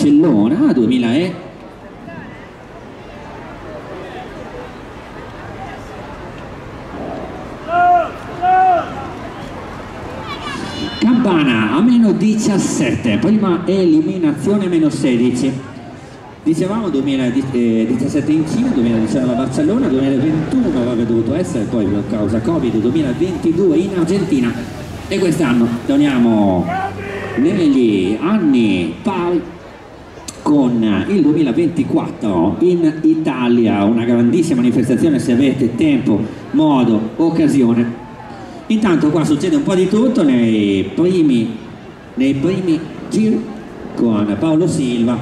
Barcellona 2000 e Campana a meno 17, prima eliminazione meno 16. Dicevamo 2017 in Cina, 2019 a Barcellona, 2021 avrebbe dovuto essere, poi per causa Covid 2022 in Argentina, e quest'anno torniamo negli anni pari con il 2024 in Italia, una grandissima manifestazione se avete tempo, modo, occasione. Intanto qua succede un po' di tutto nei primi giri con Paolo Silva,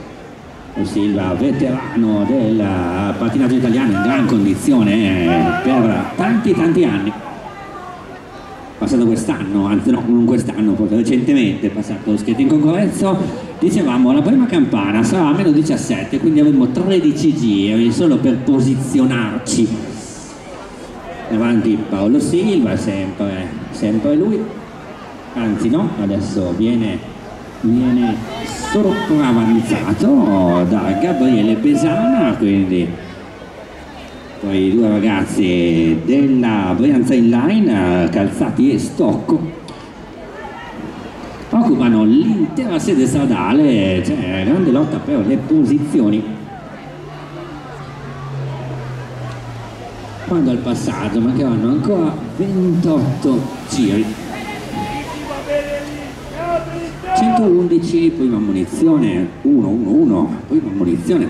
veterano del pattinaggio italiano in gran condizione per tanti anni. Passato quest'anno, anzi no, non quest'anno, proprio recentemente è passato lo skating concorrenza. Dicevamo la prima campana sarà a meno 17, quindi avremo 13 giri solo per posizionarci. Davanti Paolo Silva, sempre lui, anzi no, adesso viene sopravanzato da Gabriele Besana, quindi poi i due ragazzi della Brianza Inline, Calzati e Stocco, occupano l'intera sede stradale, c'è grande lotta per le posizioni. Quando al passaggio mancheranno ancora 28 giri. 111, prima munizione, 1-1-1, prima munizione.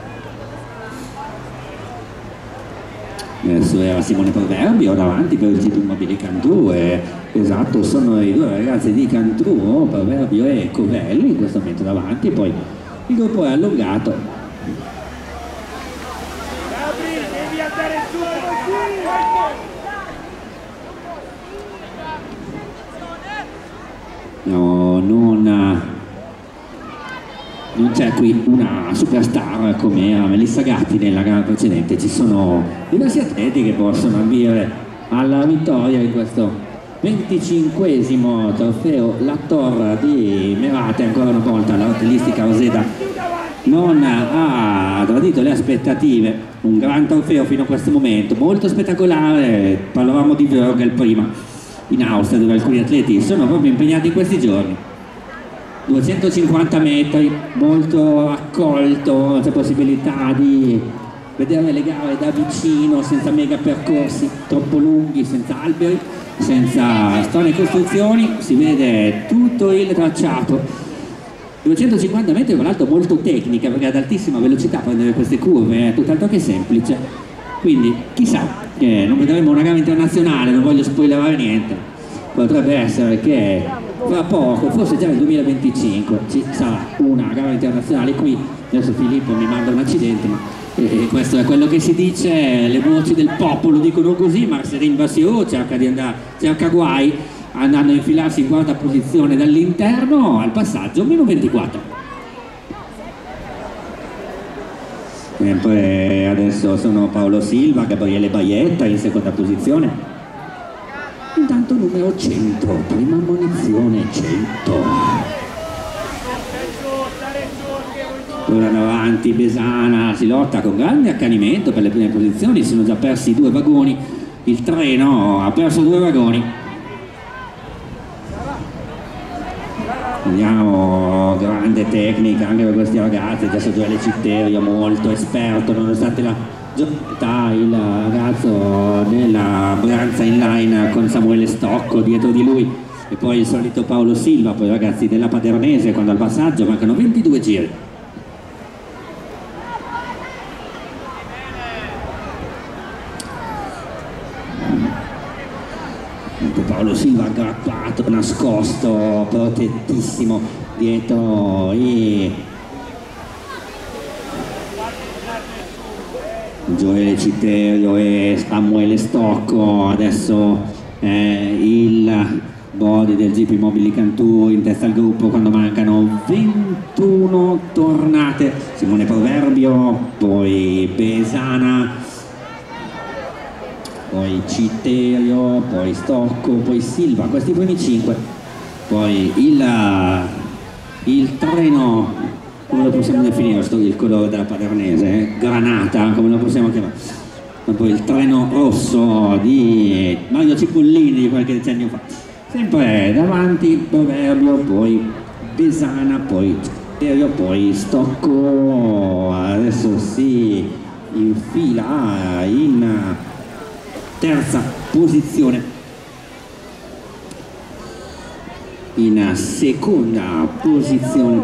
Adesso era Simone Proverbio davanti per il GP Immobili Cantù, esatto, sono i due ragazzi di Cantù, Proverbio e Covelli in questo momento davanti, poi il gruppo è allungato. No, non c'è qui una superstar come era Melissa Gatti nella gara precedente, ci sono diversi atleti che possono ambire alla vittoria in questo 25esimo trofeo La Torre di Merate. Ancora una volta la hotellistica Roseda non ha tradito le aspettative, un gran trofeo fino a questo momento, molto spettacolare. Parlavamo di Vögel prima in Austria, dove alcuni atleti sono proprio impegnati in questi giorni. 250 metri, molto accolto, c'è possibilità di vedere le gare da vicino, senza mega percorsi troppo lunghi, senza alberi, senza strane costruzioni, si vede tutto il tracciato. 250 metri tra l'altro molto tecnica, perché ad altissima velocità prendere queste curve è tutt'altro che semplice, quindi chissà che non vedremo una gara internazionale, non voglio spoilerare niente, potrebbe essere che fra poco, forse già nel 2025, ci sarà una gara internazionale qui. Adesso Filippo mi manda un accidente, ma questo è quello che si dice, le voci del popolo dicono così. Marcelin Vassiot cerca guai, andando a infilarsi in quarta posizione dall'interno al passaggio meno 24. Sempre adesso sono Paolo Silva, Gabriele Baietta in seconda posizione. Intanto numero 100, prima munizione 100. Tornano avanti Besana, si lotta con grande accanimento per le prime posizioni, si sono già persi 2 vagoni, il treno ha perso 2 vagoni. Vediamo, grande tecnica anche per questi ragazzi. Adesso Gioele Citterio molto esperto, nonostante la giornata, il ragazzo della Brianza Inline con Samuele Stocco dietro di lui, e poi il solito Paolo Silva, poi i ragazzi della Padernese quando al passaggio mancano 22 giri. Paolo Silva aggrappato, nascosto, protettissimo dietro i Gioele Citterio e Samuele Stocco. Adesso il body del GP Immobili Cantù in testa al gruppo quando mancano 21 tornate. Simone Proverbio, poi Besana, poi Citterio, poi Stocco, poi Silva, questi primi 5, poi il treno possiamo definire il colore della Padernese? Granata, come lo possiamo chiamare? Dopo il treno rosso di Mario Cipollini di qualche decennio fa. Sempre davanti Proverbio, poi Besana, poi Cittadino, poi Stocco. Adesso si infila in terza posizione. In seconda posizione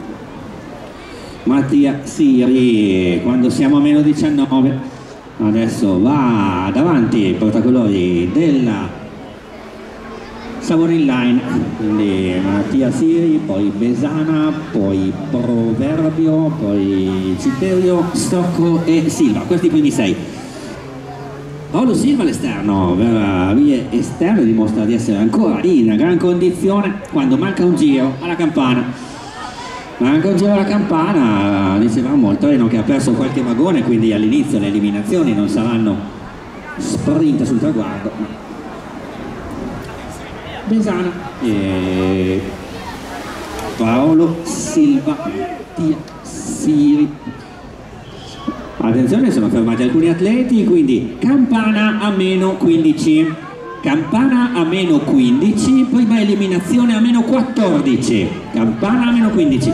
Mattia Siri, quando siamo a meno 19. Adesso va davanti i portacolori della Savorin Line, quindi Mattia Siri, poi Besana, poi Proverbio, poi Citerio, Stocco e Silva, questi i primi 6. Paolo Silva all'esterno, per vie esterne, dimostra di essere ancora in gran condizione quando manca un giro alla campana. Manca un giro alla campana, dicevamo il treno che ha perso qualche vagone, quindi all'inizio le eliminazioni non saranno sprint sul traguardo. Besana e Paolo Silva, Mattia Siri. Attenzione, sono fermati alcuni atleti, quindi campana a meno 15, campana a meno 15, prima eliminazione a meno 14, campana a meno 15.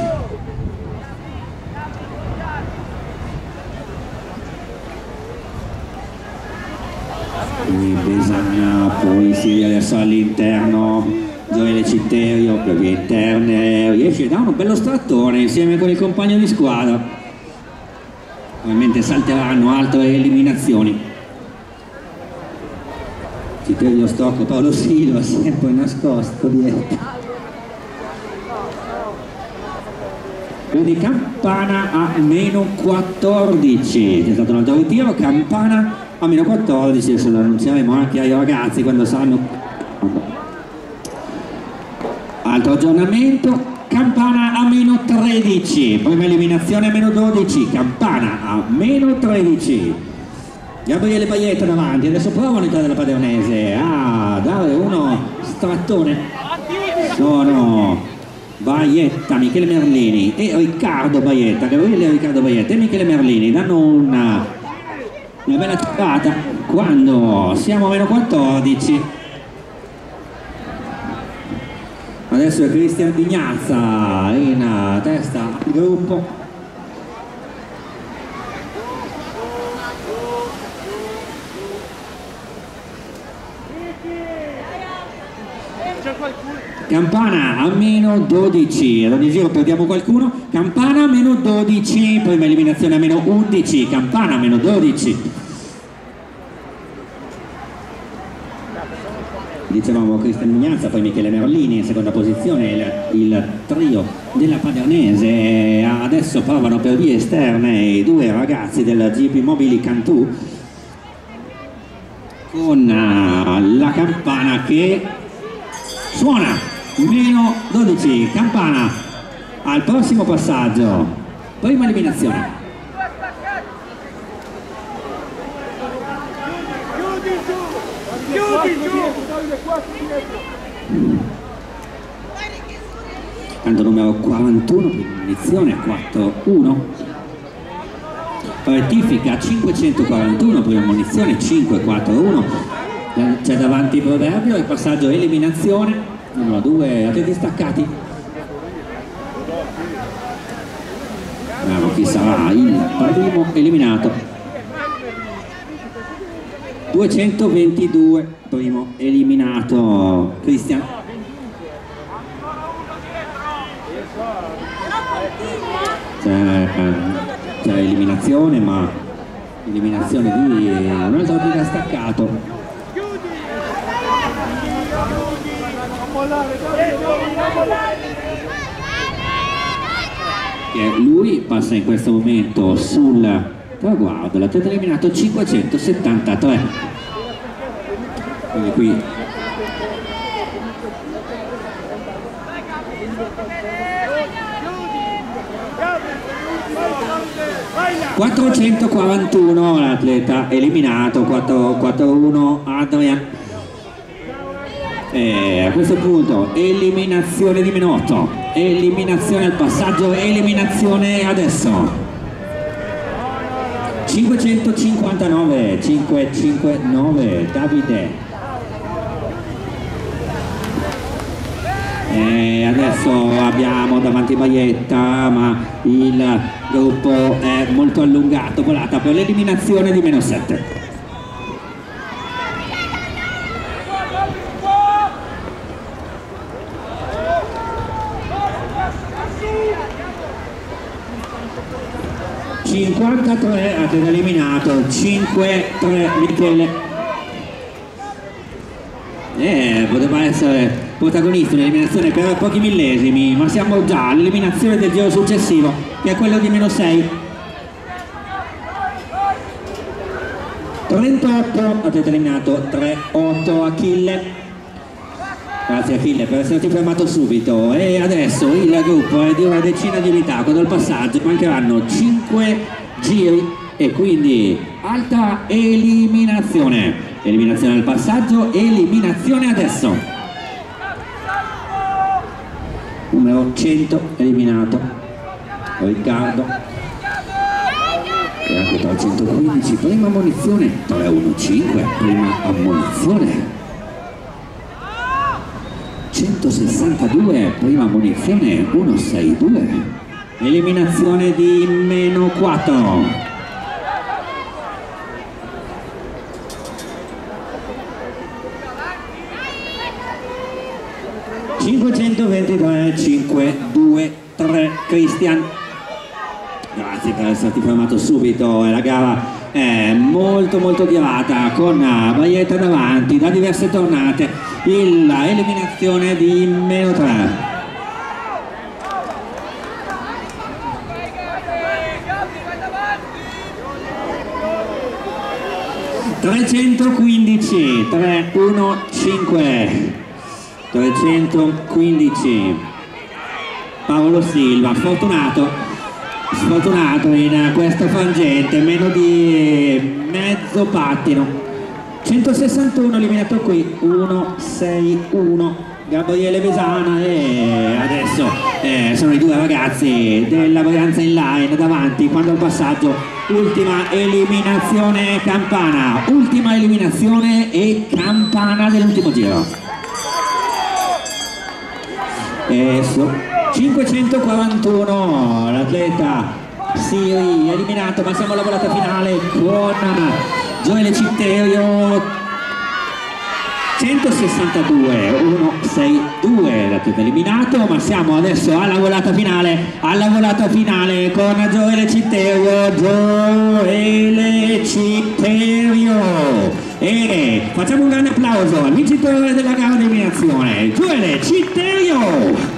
Besana, poi si adesso all'interno, Gioele Citterio per vie interne, riesce a dare un bello strattone insieme con il compagno di squadra. Ovviamente salteranno altre eliminazioni. Citerio, Stocco, Paolo Silva sempre nascosto dietro. Quindi campana a meno 14, c'è stato un altro ritiro, campana a meno 14, adesso lo annunzieremo anche ai ragazzi quando saranno. Altro aggiornamento. Campana a meno 13, prima eliminazione a meno 12, campana a meno 13. Gabriele Baietta davanti, adesso provano l'entrata della Padernese a dare uno strattone. Sono Baietta, Michele Merlini e Riccardo Baietta, Gabriele e Riccardo Baietta e Michele Merlini danno una bella tirata quando siamo a meno 14. Adesso è Cristian Vignazza in testa al gruppo. Campana a meno 12, ad ogni giro perdiamo qualcuno. Campana a meno 12, prima eliminazione a meno 11, campana a meno 12. Dicevamo Cristian Vignazza, poi Michele Merlini in seconda posizione, il trio della Padernese. Adesso provano per vie esterne i due ragazzi del GP Mobili Cantù con la campana che suona, meno 12, campana al prossimo passaggio, prima eliminazione. Canto numero 41, prima munizione 4-1, rettifica 541, prima munizione 5-4-1, c'è davanti Proverbio, il passaggio eliminazione, numero 2 atleti staccati. Vediamo chi sarà il primo eliminato. 222, primo eliminato Cristian. C'è eliminazione, ma eliminazione di un altro atleta staccato. E lui passa in questo momento sul traguardo, l'atleta eliminato 573. Quindi qui (441) l'atleta eliminato, 441 Adrian. E a questo punto eliminazione di meno 8. eliminazione al passaggio, eliminazione adesso. 559, 559, Davide. E adesso abbiamo davanti Baietta, ma il gruppo è molto allungato, volata per l'eliminazione di -7. ...53 ha eliminato, 5-3 Michele. Poteva essere protagonista in eliminazione per pochi millesimi, ma siamo già all'eliminazione del giro successivo, che è quello di -6. 38 ha eliminato, 3-8 Achille. Grazie Achille per esserti fermato subito. E adesso il gruppo è di una decina di unità. Con il passaggio mancheranno 5 giri e quindi alta eliminazione. Eliminazione al passaggio, eliminazione adesso. Numero 100 eliminato Riccardo. E anche 315, prima ammonizione, 315, prima ammonizione. 162, prima ammonizione, 162, eliminazione di -4. 523, 523 Cristian. Grazie per esserti fermato subito. La gara è molto tirata, con Baietta davanti da diverse tornate. L'eliminazione di -3. 315, 315, 315 Paolo Silva, sfortunato in questo frangente, meno di mezzo pattino. 161 eliminato qui, 161 Gabriele Vesana. E adesso sono i due ragazzi della Brianza Inline davanti quando il passaggio. Ultima eliminazione Campana, ultima eliminazione e Campana dell'ultimo giro. 541 l'atleta Siri eliminato, ma siamo alla volata finale con Gioele Citterio. 162, 162 l'atleta eliminato, ma siamo adesso alla volata finale con Gioele Citterio. E facciamo un grande applauso al vincitore della gara di eliminazione, Gioele Citterio.